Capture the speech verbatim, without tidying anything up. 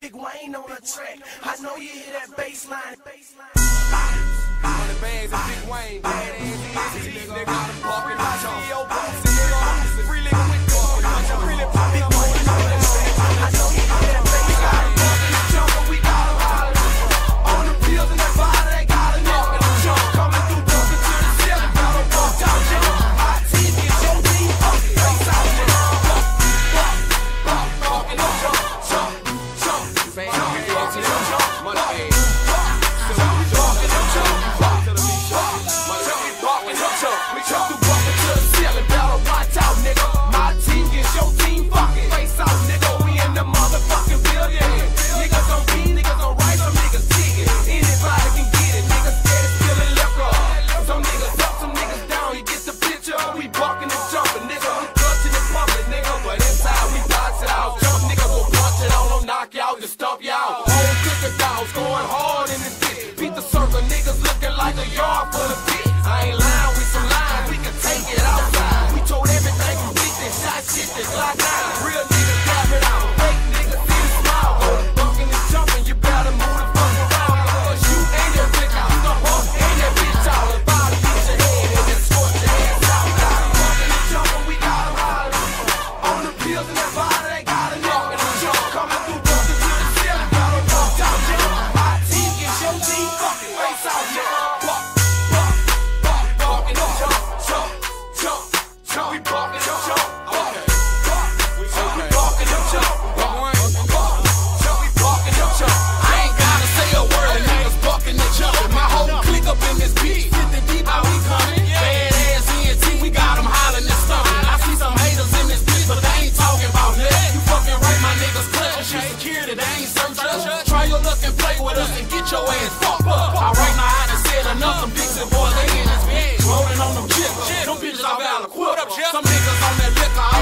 Big Wayne on the track. I know you hear that bass line. Hundred bands and Big Wayne, badass E S T, nigga. I'm bumping my C E O boots and nigga. Free liquor with coffee, really popping up on the I know you hear that bass line. We got 'em bumping the jungle, we got 'em hollering. On the pills and that body, they got 'em knocking the jump. Coming through bumping to the ceiling, got 'em bumped out, jump. My team get your team fucking face out, nigga. Bump, bump, bump, bumping the jump, jump, jump, jump, bumping the jump, money. We jump through bumping to the ceiling, better watch out, nigga. My team gets your team fucking face out, nigga. We in the motherfucking building. Niggas on beat, niggas on right, some niggas digging. Anybody can get it, niggas steady spilling liquor. Some niggas up, some niggas down, you get the picture. We barking and jumping, nigga. We clutching and pumping, nigga. But inside we box it out. Jump niggas will punch it on them, knock you out, and stomp you out. Whole cooker dogs going hard in this bitch. Beat the circle, niggas looking like a yard full of bitch. I ain't lying with some lines, we can take it outside. We told everything from beat this shot shit that's like nine. Real niggas grab it out, fake niggas see the smile. Go to bucking and jumping, you better move the fuck around. Cause you ain't that bitch out, you gon' bump ain't that bitch out. The body beat your head and then scorch your ass out. We got 'em bucking and jumping, we got 'em hollering. On the pills and that body, they got 'em knocking and jump. Coming through bumping to the ceiling, got 'em bumped out, nigga. My team gets your team fucking face out, nigga. We barking and jump, okay. We barking and jump, we barking and jump. I ain't gotta say a word, the niggas barking and jumping. My whole clique up in this beat, fifty deep, how we coming? Badass E S T, we got 'em hollering and stumping. I see some haters in this bitch, but they ain't talking about nothing. You fucking right, my niggas clutching, shit security, they ain't search us. Try your luck and play with us and get your ass fucked up. Alright, now I done said enough, them Dixie boys, they in this bitch, rolling on them chips. Them bitches all got a quip. Some niggas on that liquor.